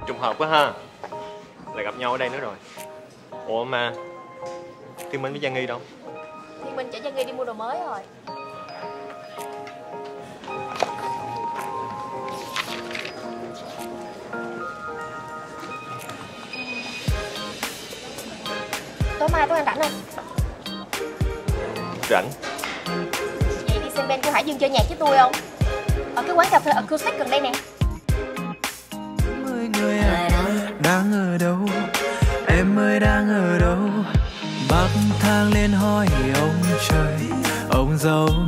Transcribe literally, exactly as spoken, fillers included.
Trùng hợp quá ha, lại gặp nhau ở đây nữa rồi. Ủa mà Thiên Minh với Giang Nghi đâu? Thiên Minh chở Giang Nghi đi mua đồ mới rồi. Tối mai tối anh rảnh không? Rảnh. Vậy đi xem band của Hải Dương chơi nhạc với tôi không? Ở cái quán cà phê Acoustic gần đây nè. Mười người à, đang ở đâu? Em ơi đang ở đâu? Bắc thang lên hỏi ông trời, ông giàu